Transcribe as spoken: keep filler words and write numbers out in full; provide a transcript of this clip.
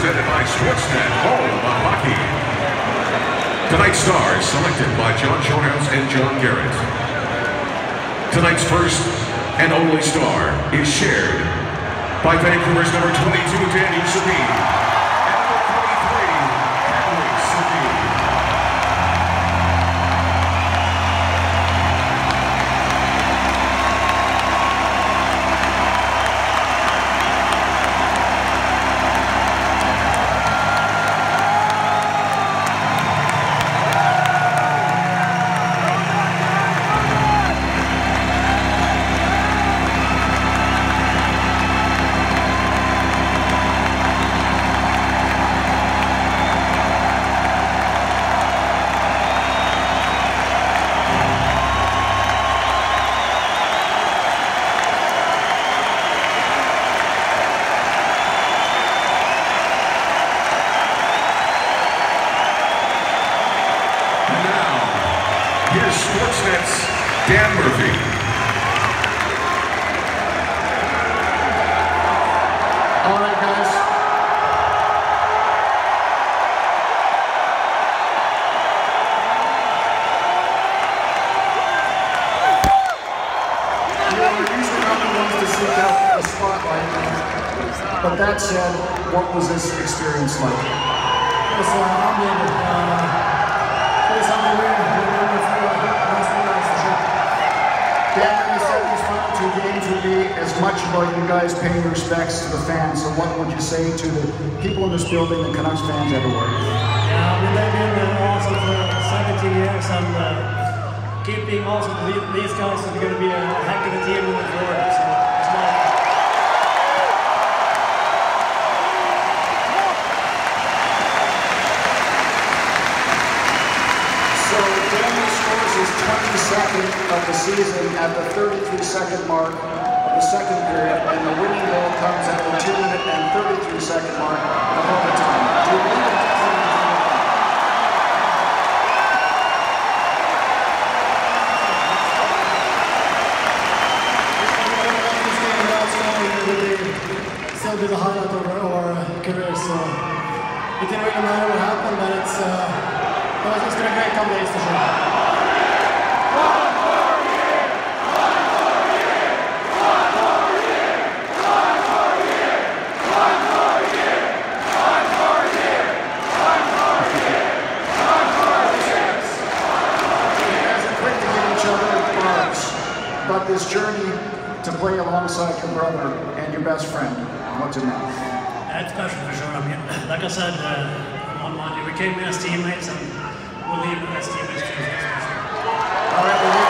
presented by Sportsnet, home of hockey. Tonight's stars selected by John Shorthouse and John Garrett. Tonight's first and only star is shared by Vancouver's number twenty-two, Daniel Sedin. Here's Sportsnet's Dan Murphy. All right, guys. You are usually not the ones to seek out the spotlight. But that said, what was this experience like? It was uh, humbling. Uh, it was humbling. Dan, you said these final two games would be as much about you guys paying respects to the fans. So what would you say to the people in this building, the Canucks fans everywhere? Yeah, I mean, they've been uh, awesome for seventeen years, and uh, keeping also these guys are going to be a heck of a team moving forward. So it's nice. His twenty-second of the season at the thirty-three second mark of the second period, and the winning goal comes at the two minute and thirty-three second mark of overtime. Do you believe it? Still be the highlight of our career, so it didn't really matter what happened, but it's uh, it was just a great couple days for sure. But this journey to play alongside your brother and your best friend, what's it meant? It's special for sure. I mean, like I said uh, on Monday, we came in as teammates and we'll leave as teammates too. All right, we'll